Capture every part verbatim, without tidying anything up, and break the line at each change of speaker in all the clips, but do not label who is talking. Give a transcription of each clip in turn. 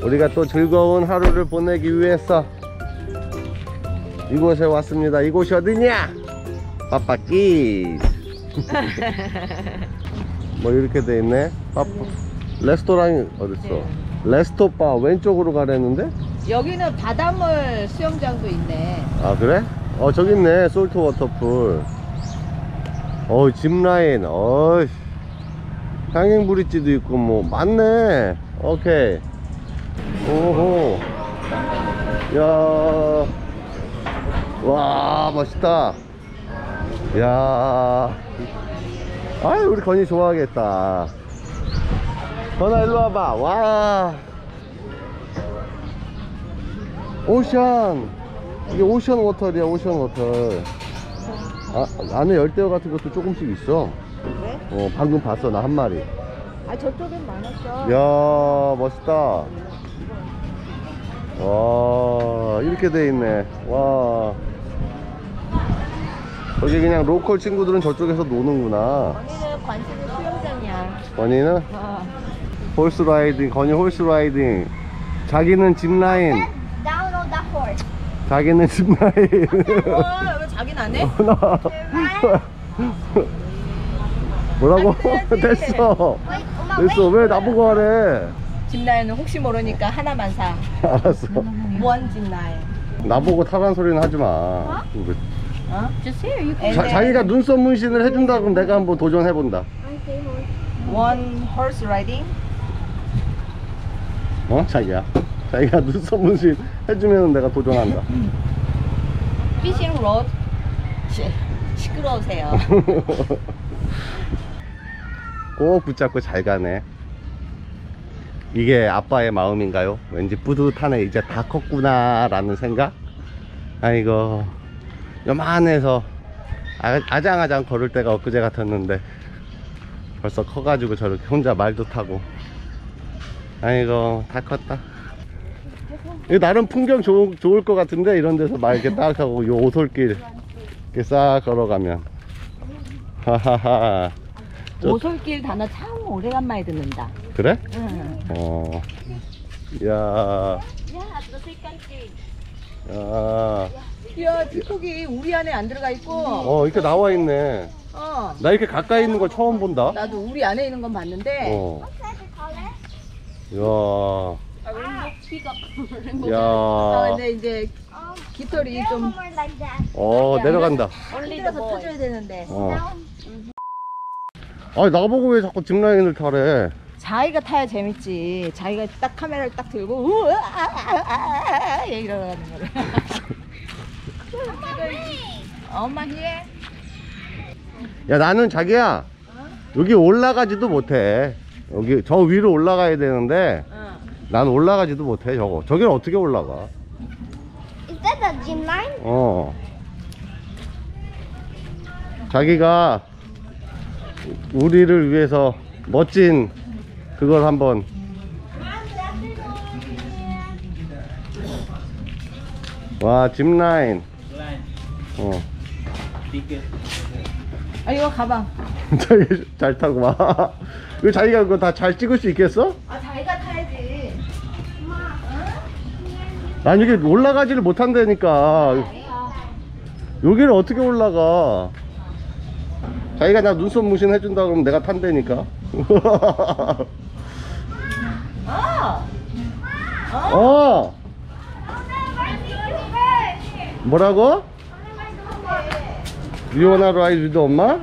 우리가 또 즐거운 하루를 보내기 위해서 이곳에 왔습니다. 이곳이 어디냐? 빠빠끼. 뭐 이렇게 돼 있네. 빠빠. 레스토랑이 어딨어?
네.
레스토바 왼쪽으로 가라는데?
여기는 바닷물 수영장도 있네.
아 그래? 어 저기 있네. 솔트 워터풀. 어 짚라인. 어이 향행 브릿지도 있고 뭐 많네. 오케이. 오호. 야. 와 멋있다. 야. 아유 우리 건이 좋아하겠다. 건아 일로 와봐. 와 오션. 이게 오션 워터리야. 오션 워터. 아, 안에 열대어 같은 것도 조금씩 있어.
그래?
어 방금 봤어 나 한 마리.
아 저쪽엔 많았어.
야 멋있다. 와 이렇게 돼 있네. 와 저기 그냥 로컬 친구들은 저쪽에서 노는구나.
언니는 관심은 수영장이야.
건이는
어.
홀스 라이딩. 건이 홀스 라이딩. 자기는 짚라인.
Download that horse.
자기는 짚라인.
어, 왜 자기는 안 해?
뭐라고?
자기도 해야지.
됐어.
Wait, 엄마,
됐어.
wait.
왜 나보고 하래?
짚라인은 혹시 모르니까 하나만 사.
알았어.
원 짚라인.
나보고 타란 소리는 하지 마.
어? Just here. You can.
자, 자기가 눈썹 문신을 해준다 그럼 내가 한번 도전해본다.
I say horse.
One horse riding.
어? 자기야. 자기가 눈썹 문신 해주면 내가 도전한다.
Fishing rod. 시, 시끄러우세요.
꼭 붙잡고 잘 가네. 이게 아빠의 마음인가요? 왠지 뿌듯하네. 이제 다 컸구나 라는 생각? 아이고 요만해서 아, 아장아장 걸을 때가 엊그제 같았는데 벌써 커가지고 저렇게 혼자 말도 타고. 아이고 다 컸다. 이거 나름 풍경 좋, 좋을 것 같은데 이런 데서 말 이렇게 딱 하고 요 오솔길 이렇게 싹 걸어가면. 하하하. 저-
오솔길 단어 참 오래간만에 듣는다.
그래?
응.
어. 야.
Yeah, the second thing.
야.
이야, 뒷고기 우리 안에 안 들어가 있고.
어, 이렇게 나와 있네.
어.
나 이렇게 가까이 있는 거 처음 본다.
나도 우리 안에 있는 건 봤는데.
어. 야.
아,
야.
근데 이제 깃털이 좀
Somewhere like that.
어, 내려간다.
흔들어서 터줘야 되는데.
어. 아니, 나보고 왜 자꾸 짚라인을 타래?
자기가 타야 재밌지. 자기가 딱 카메라를 딱 들고 우와 이러는 거를. 엄마 해.
야, 나는 자기야. 여기 올라가지도 못해. 여기 저 위로 올라가야 되는데
응.
난 올라가지도 못해. 저거. 저기는 어떻게 올라가?
Is that the gym line?
어. 자기가 우리를 위해서 멋진 그걸 한번. 와 짚라인. 어.
아 이거 가방.
자기 잘 타고 와. 이거 자기가 그거 다 잘 찍을 수 있겠어?
아 자기가 타야지.
난 여기 올라가지를 못한다니까. 여기를 어떻게 올라가? 자기가 나 눈썹 무신 해준다 그러면 내가 탄다니까.
어.
어. 뭐라고? You wanna ride with 엄마?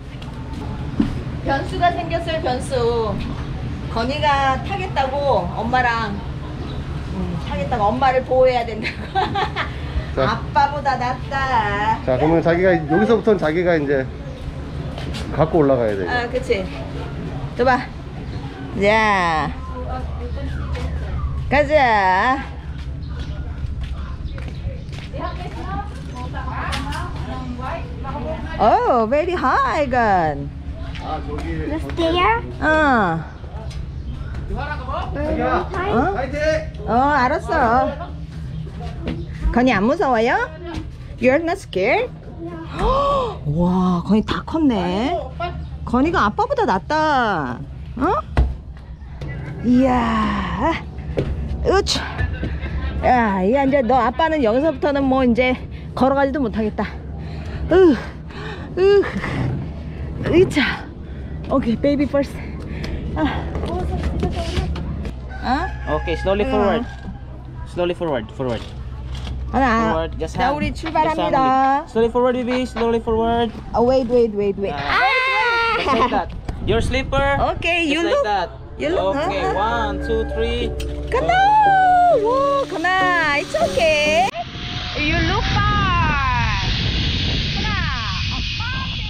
변수가 생겼어요. 변수. 건이가 타겠다고 엄마랑 음, 타겠다고 엄마를 보호해야 된다고.
자.
아빠보다 낫다.
자 그러면 자기가 여기서부터는 자기가 이제 갖고 올라가야 돼.
아, 그치. 줘봐. 자. 가자. Oh, very high, gun.
아 저기.
The stair?
어.
자기야.
어?
파이팅!
어, 알았어. 건이 안 무서워요? You're not scared? 와, 건이 다 컸네. 건이가 아빠보다 낫다. 어? 이야. 으치. 야, 이 이제 너 아빠는 여기서부터는 뭐 이제 걸어가지도 못하겠다. 으, 으, 으차. 오케이, 베이비 퍼스트. 아. 어?
Okay, slowly
응.
forward. Slowly forward, forward.
하나.
Forward, just
자,
hand.
우리
Just
출발합니다.
hand. Slowly forward, baby. Slowly forward.
아, wait, wait, wait, wait.
Ah. Just like that. Your slipper.
Okay,
just
you
like
look.
that.
You look.
Okay,
Uh-huh.
one, two, three.
Come on! Whoa, come on! It's okay. You look fine. Come on, a mountain.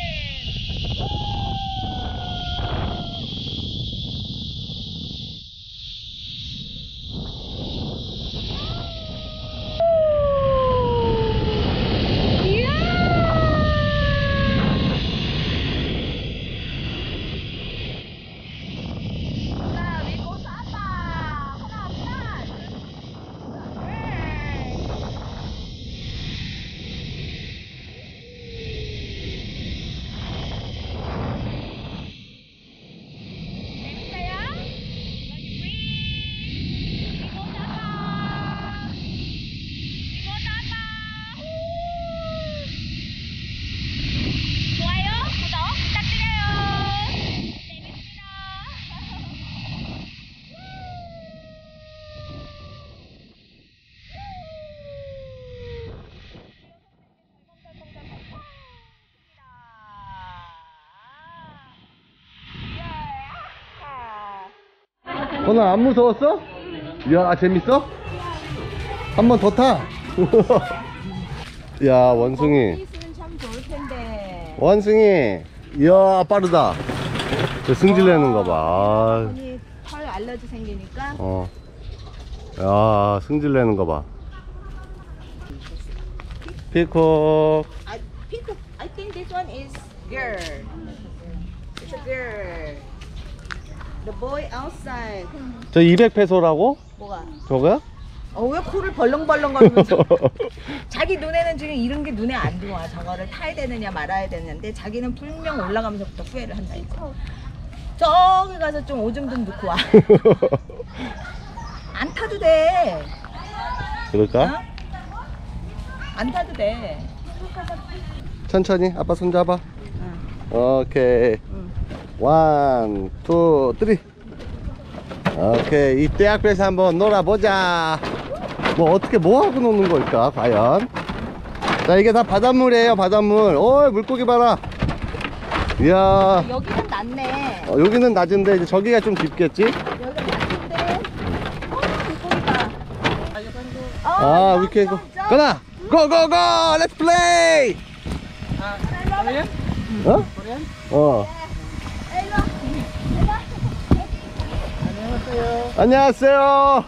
건아 안 무서웠어? 이야 재밌어? 한 번 더 타. 야 원숭이
있으면 참 좋을 텐데.
원숭이 이야 빠르다. 저 승질 내는 거 봐. 아,
언니 털 알러지 생기니까.
어. 야 승질 내는 거 봐. 피콕.
I pick up. I think this one is girl. It's a girl. The boy outside.
저 이백 페소라고?
뭐가?
저거야?
어, 왜 코를 벌렁벌렁 거리면서 자기 눈에는 지금 이런 게 눈에 안 들어와. 저거를 타야 되느냐 말아야 되는데 자기는 분명 올라가면서부터 후회를 한다 이거. 저기 가서 좀 오줌 좀 넣고 와. 안 타도 돼.
그럴까?
어? 안 타도 돼.
천천히 아빠 손 잡아.
응.
오케이.
응.
원, 투, 쓰리. 오케이. 이 떼약볕에 한번 놀아보자. 뭐 어떻게 뭐하고 노는 걸까 과연. 자 이게 다 바닷물이에요. 바닷물. 오 물고기 봐라. 이야
여기는 낮네.
어, 여기는 낮은데 이제 저기가 좀 깊겠지.
여기가 낮은데. 어, 물고기다.
아 위키에 고 가나 고고고 렛츠 플레이. 어? 어 안녕하세요.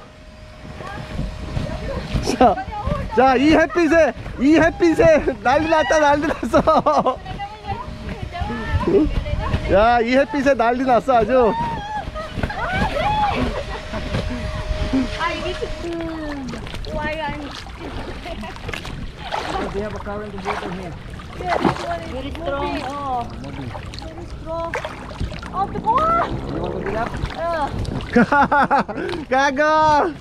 자, 자, 이 햇빛에, 이 햇빛에 난리 났다, 난리 났어. 야, 이 햇빛에 난리 났어, 아주.
Very strong. Oh. Very strong. Oh, 뜨거워. 어.
가고.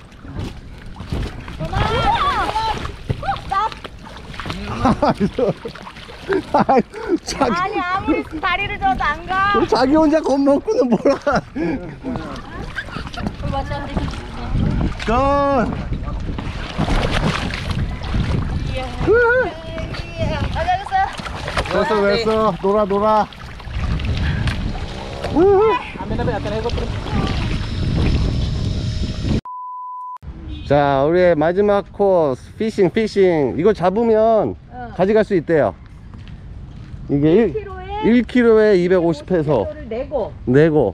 자기,
아니 아무리 다리를 저어도 안 가.
자기 혼자 겁먹고는 뭐라. 건. 됐어 됐어 놀아 놀아. 자 우리의 마지막 코스 피싱 피싱. 이거 잡으면
어.
가져갈 수 있대요. 이게 일 킬로그램에 이백오십 페소
를 내고.
내고.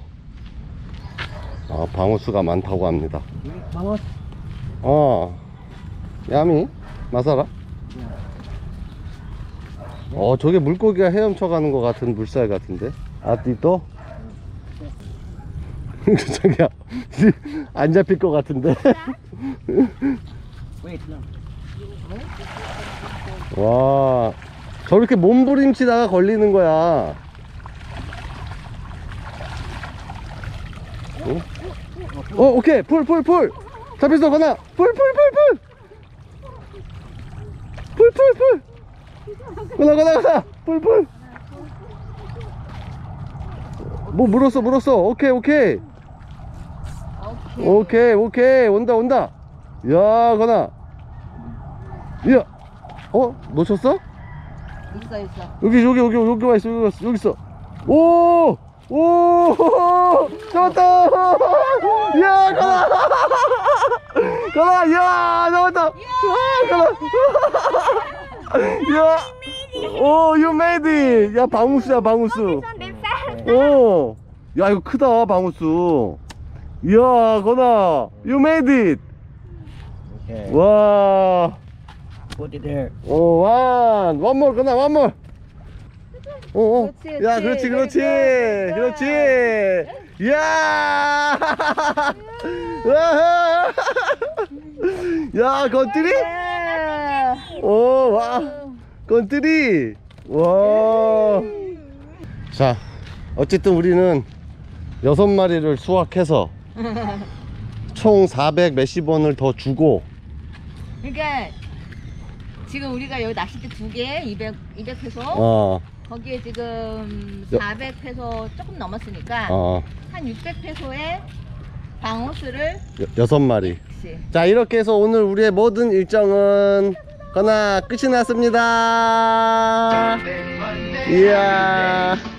아 방어수가 많다고 합니다.
방어?
어 야미 마사라. 어 저게 물고기가 헤엄쳐 가는 것 같은 물살 같은데. 아띠또 저기야 안 잡힐 것 같은데.
Wait lang.
와 저렇게 몸부림치다가 걸리는 거야. 어, 어 오케이 풀 풀 풀. 잡혔어, 건아. 풀, 풀, 풀, 풀. 풀, 풀, 풀. 건아, 건아, 건아. 풀, 풀. 뭐 물었어, 물었어. 오케이, 오케이.
오케이.
오케이, 오케이. 온다, 온다. 야, 건아. 야. 어? 놓쳤어?
있어 있어.
여기, 여기, 여기, 여기 와 있어, 여기 와 있어, 여기 있어. 오! 오! 잡았다! 야, 건아! 건아, 야, 잡았다! 아, 건아! 야! 오, you made it! 야, 방우수야, 방우수.
On this side.
오! 야, 이거 크다, 방우수. 이야, 건아! You made it!
Okay.
와!
Put it there.
오, 완! one more, 건아, one more! 오, 오.
그렇지,
야,
그렇지.
그렇지, 그렇지,
very good,
그렇지. 야, 와. 야, 건뜨리?
예.
오, 와, 건뜨리. 와. 자, 어쨌든 우리는 여섯 마리를 수확해서 총 사백 몇십 원을 더 주고.
그러니까 지금 우리가 여기 낚싯대 두 개에 이백 이백 페소.
어,
거기에 지금
여-
사백 페소 조금 넘었으니까
어,
한 육백 페소에 방어수를
여, 여섯 마리.
혹시
자, 이렇게 해서 오늘 우리의 모든 일정은 거나 끝이 났습니다. 이야.